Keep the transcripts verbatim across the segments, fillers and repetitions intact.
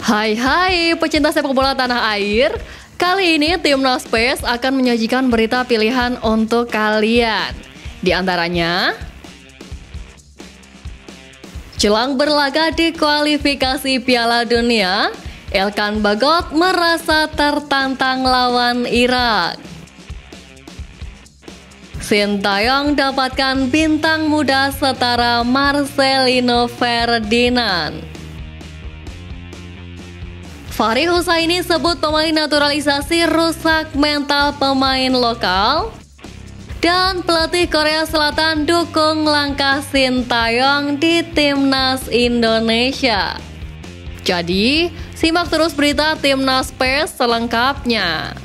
Hai hai pecinta sepak bola tanah air. Kali ini Timnas PES akan menyajikan berita pilihan untuk kalian. Di antaranya, jelang berlaga di kualifikasi Piala Dunia, Elkan Bagot merasa tertantang lawan Irak. Sintayong dapatkan bintang muda setara Marcelino Ferdinand. Fahri Husaini sebut pemain naturalisasi rusak mental pemain lokal. Dan pelatih Korea Selatan dukung langkah Sintayong di Timnas Indonesia. Jadi, simak terus berita Timnas PES selengkapnya.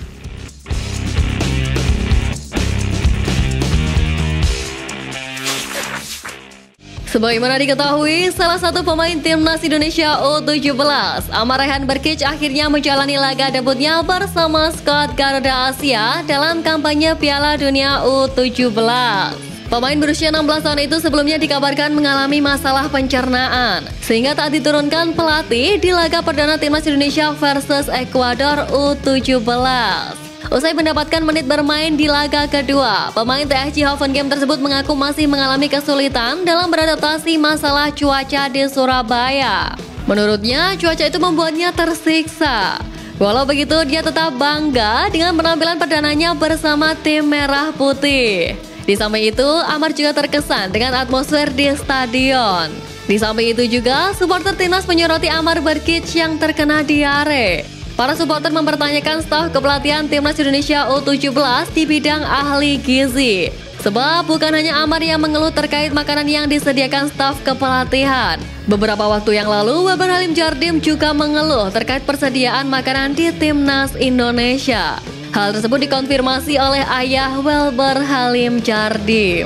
Sebagaimana diketahui, salah satu pemain Timnas Indonesia U tujuh belas, Amar Rayhan Berkic akhirnya menjalani laga debutnya bersama skuad Garuda Asia dalam kampanye Piala Dunia U tujuh belas. Pemain berusia enam belas tahun itu sebelumnya dikabarkan mengalami masalah pencernaan, sehingga tak diturunkan pelatih di laga perdana Timnas Indonesia versus Ekuador U tujuh belas. Usai mendapatkan menit bermain di laga kedua, pemain T S J Hoffenheim tersebut mengaku masih mengalami kesulitan dalam beradaptasi masalah cuaca di Surabaya. Menurutnya, cuaca itu membuatnya tersiksa. Walau begitu, dia tetap bangga dengan penampilan perdananya bersama tim Merah Putih. Di samping itu, Amar juga terkesan dengan atmosfer di stadion. Di samping itu juga, supporter Timnas menyoroti Amar Berkic yang terkena diare. Para supporter mempertanyakan staf kepelatihan Timnas Indonesia U tujuh belas di bidang ahli gizi. Sebab bukan hanya Amar yang mengeluh terkait makanan yang disediakan staf kepelatihan. Beberapa waktu yang lalu, Weber Halim Jardim juga mengeluh terkait persediaan makanan di Timnas Indonesia. Hal tersebut dikonfirmasi oleh ayah Weber Halim Jardim.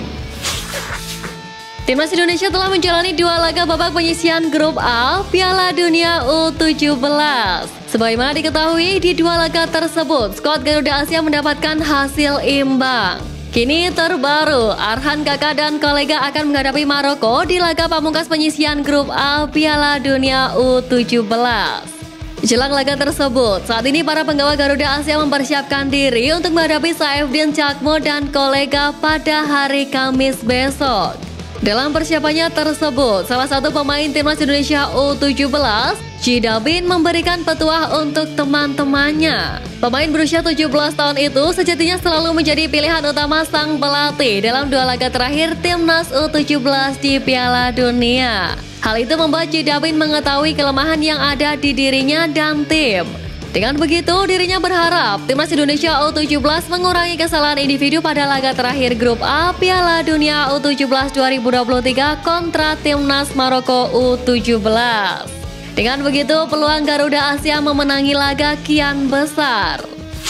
Timnas Indonesia telah menjalani dua laga babak penyisihan grup A Piala Dunia U tujuh belas. Sebagaimana diketahui, di dua laga tersebut, skuad Garuda Asia mendapatkan hasil imbang. Kini terbaru, Arhan Kakak dan kolega akan menghadapi Maroko di laga pamungkas penyisihan grup A Piala Dunia U tujuh belas. Jelang laga tersebut, saat ini para penggawa Garuda Asia mempersiapkan diri untuk menghadapi Saifdin Cakmo dan kolega pada hari Kamis besok. Dalam persiapannya tersebut, salah satu pemain Timnas Indonesia U tujuh belas, Jidabin, memberikan petuah untuk teman-temannya. Pemain berusia tujuh belas tahun itu sejatinya selalu menjadi pilihan utama sang pelatih dalam dua laga terakhir Timnas U tujuh belas di Piala Dunia. Hal itu membuat Jidabin mengetahui kelemahan yang ada di dirinya dan tim. Dengan begitu, dirinya berharap Timnas Indonesia U tujuh belas mengurangi kesalahan individu pada laga terakhir grup A Piala Dunia U tujuh belas dua ribu dua puluh tiga kontra Timnas Maroko U tujuh belas. Dengan begitu, peluang Garuda Asia memenangi laga kian besar.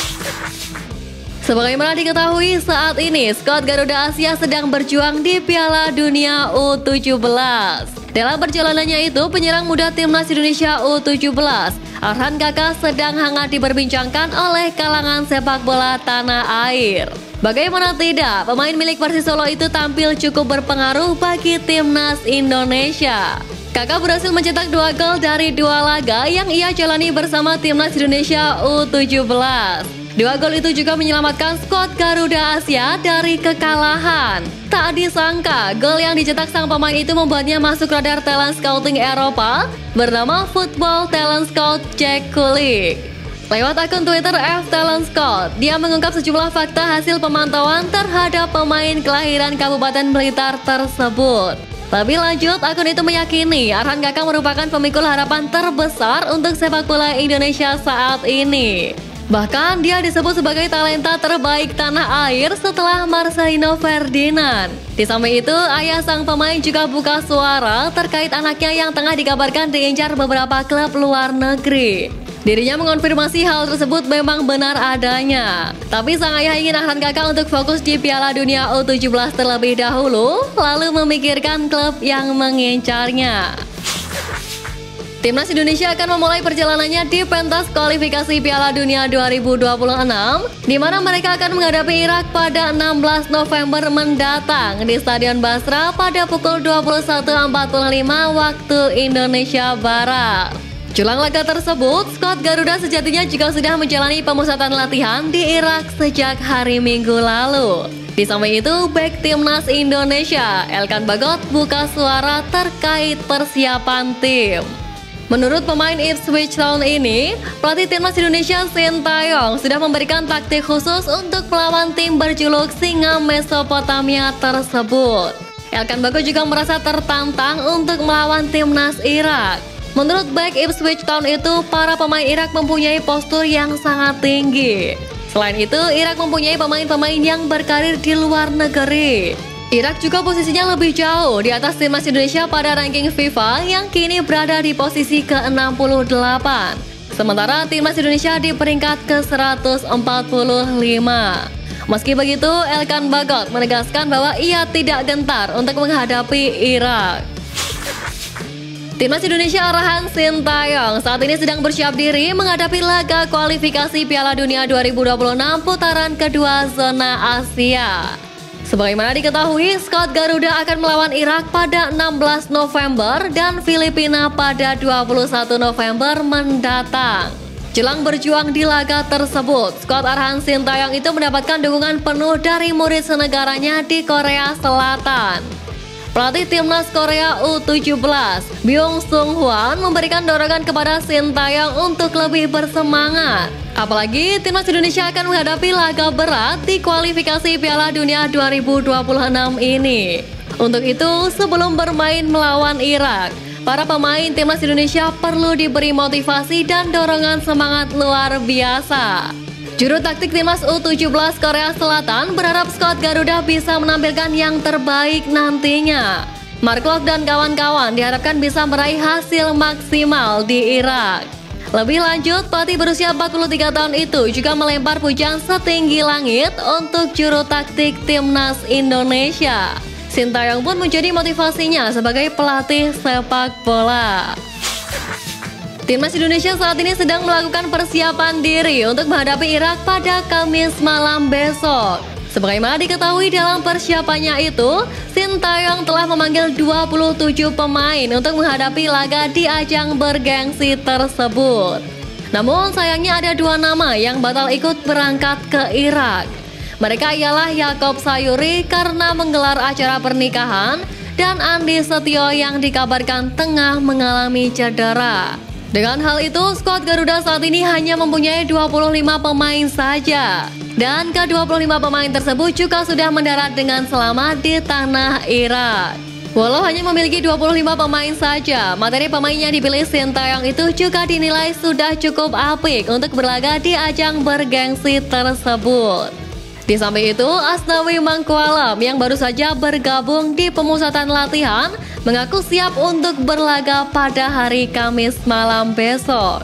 Sebagaimana diketahui, saat ini skuad Garuda Asia sedang berjuang di Piala Dunia U tujuh belas. Dalam perjalanannya itu, penyerang muda Timnas Indonesia U tujuh belas, Arhan Kakak, sedang hangat diperbincangkan oleh kalangan sepak bola tanah air. Bagaimana tidak, pemain milik Persisolo itu tampil cukup berpengaruh bagi Timnas Indonesia. Kakak berhasil mencetak dua gol dari dua laga yang ia jalani bersama Timnas Indonesia U tujuh belas. Dua gol itu juga menyelamatkan skuad Garuda Asia dari kekalahan. Tak disangka, gol yang dicetak sang pemain itu membuatnya masuk radar talent scouting Eropa bernama Football Talent Scout Jack Kulik. Lewat akun Twitter F Talent Scout, dia mengungkap sejumlah fakta hasil pemantauan terhadap pemain kelahiran Kabupaten Blitar tersebut. Lebih lanjut, akun itu meyakini Arhan Kakak merupakan pemikul harapan terbesar untuk sepak bola Indonesia saat ini. Bahkan dia disebut sebagai talenta terbaik tanah air setelah Marcelino Ferdinand. Di samping itu, ayah sang pemain juga buka suara terkait anaknya yang tengah dikabarkan diincar beberapa klub luar negeri. Dirinya mengonfirmasi hal tersebut memang benar adanya. Tapi sang ayah ingin Arhan Kakak untuk fokus di Piala Dunia U tujuh belas terlebih dahulu, lalu memikirkan klub yang mengincarnya. Timnas Indonesia akan memulai perjalanannya di pentas kualifikasi Piala Dunia dua ribu dua puluh enam, di mana mereka akan menghadapi Irak pada enam belas November mendatang di Stadion Basra pada pukul dua puluh satu empat puluh lima waktu Indonesia Barat. Jelang laga tersebut, skuad Garuda sejatinya juga sudah menjalani pemusatan latihan di Irak sejak hari Minggu lalu. Di samping itu, bek timnas Indonesia, Elkan Bagot, buka suara terkait persiapan tim. Menurut pemain Ipswich Town ini, pelatih timnas Indonesia Sintayong sudah memberikan taktik khusus untuk melawan tim berjuluk Singa Mesopotamia tersebut. Elkan Bagot juga merasa tertantang untuk melawan timnas Irak. Menurut bek Ipswich Town itu, para pemain Irak mempunyai postur yang sangat tinggi. Selain itu, Irak mempunyai pemain-pemain yang berkarir di luar negeri. Irak juga posisinya lebih jauh di atas timnas Indonesia pada ranking FIFA yang kini berada di posisi ke enam puluh delapan. Sementara timnas Indonesia di peringkat ke seratus empat puluh lima. Meski begitu, Elkan Bagot menegaskan bahwa ia tidak gentar untuk menghadapi Irak. Timnas Indonesia arahan Sintayong saat ini sedang bersiap diri menghadapi laga kualifikasi Piala Dunia dua ribu dua puluh enam putaran kedua zona Asia. Sebagaimana diketahui, skuad Garuda akan melawan Irak pada enam belas November dan Filipina pada dua puluh satu November mendatang. Jelang berjuang di laga tersebut, skuad arahan Sintayong itu mendapatkan dukungan penuh dari murid senegaranya di Korea Selatan. Pelatih timnas Korea U tujuh belas, Byung Sung Hwan, memberikan dorongan kepada Sintayong untuk lebih bersemangat. Apalagi timnas Indonesia akan menghadapi laga berat di kualifikasi Piala Dunia dua ribu dua puluh enam ini. Untuk itu, sebelum bermain melawan Irak, para pemain timnas Indonesia perlu diberi motivasi dan dorongan semangat luar biasa. Juru taktik timnas U tujuh belas Korea Selatan berharap skuad Garuda bisa menampilkan yang terbaik nantinya. Mark Locke dan kawan-kawan diharapkan bisa meraih hasil maksimal di Irak. Lebih lanjut, pelatih berusia empat puluh tiga tahun itu juga melempar pujian setinggi langit untuk juru taktik timnas Indonesia. Sintayong pun menjadi motivasinya sebagai pelatih sepak bola. Timnas Indonesia saat ini sedang melakukan persiapan diri untuk menghadapi Irak pada Kamis malam besok. Sebagaimana diketahui dalam persiapannya itu, Sintayong telah memanggil dua puluh tujuh pemain untuk menghadapi laga di ajang bergengsi tersebut. Namun sayangnya ada dua nama yang batal ikut berangkat ke Irak. Mereka ialah Yaakob Sayuri karena menggelar acara pernikahan dan Andi Setio yang dikabarkan tengah mengalami cedera. Dengan hal itu, skuad Garuda saat ini hanya mempunyai dua puluh lima pemain saja. Dan ke dua puluh lima pemain tersebut juga sudah mendarat dengan selamat di tanah Irak. Walau hanya memiliki dua puluh lima pemain saja, materi pemain yang dipilih Sintayong itu juga dinilai sudah cukup apik untuk berlaga di ajang bergengsi tersebut. Di samping itu, Asnawi Mangkualam yang baru saja bergabung di pemusatan latihan mengaku siap untuk berlaga pada hari Kamis malam besok.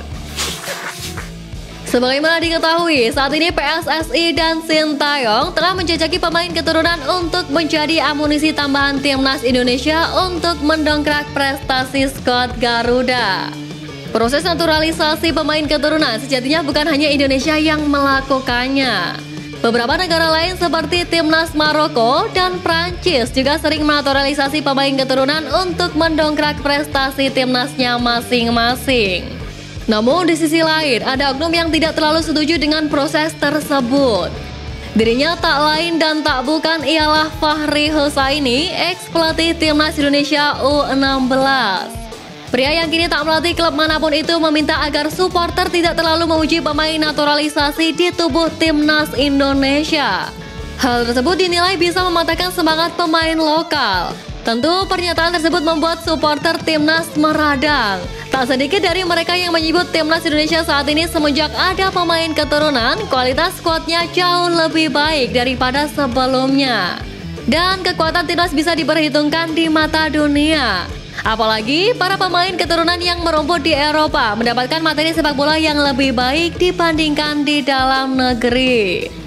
Sebagaimana diketahui, saat ini P S S I dan Sintayong telah menjajaki pemain keturunan untuk menjadi amunisi tambahan timnas Indonesia untuk mendongkrak prestasi skuad Garuda. Proses naturalisasi pemain keturunan sejatinya bukan hanya Indonesia yang melakukannya. Beberapa negara lain seperti timnas Maroko dan Prancis juga sering menaturalisasi pemain keturunan untuk mendongkrak prestasi timnasnya masing-masing. Namun di sisi lain, ada oknum yang tidak terlalu setuju dengan proses tersebut. Dirinya tak lain dan tak bukan ialah Fahri Husaini, ex-pelatih timnas Indonesia U enam belas. Pria yang kini tak melatih klub manapun itu meminta agar supporter tidak terlalu memuji pemain naturalisasi di tubuh timnas Indonesia. Hal tersebut dinilai bisa mematahkan semangat pemain lokal. Tentu pernyataan tersebut membuat supporter timnas meradang. Tak sedikit dari mereka yang menyebut timnas Indonesia saat ini semenjak ada pemain keturunan, kualitas skuadnya jauh lebih baik daripada sebelumnya. Dan kekuatan timnas bisa diperhitungkan di mata dunia. Apalagi para pemain keturunan yang merumput di Eropa mendapatkan materi sepak bola yang lebih baik dibandingkan di dalam negeri.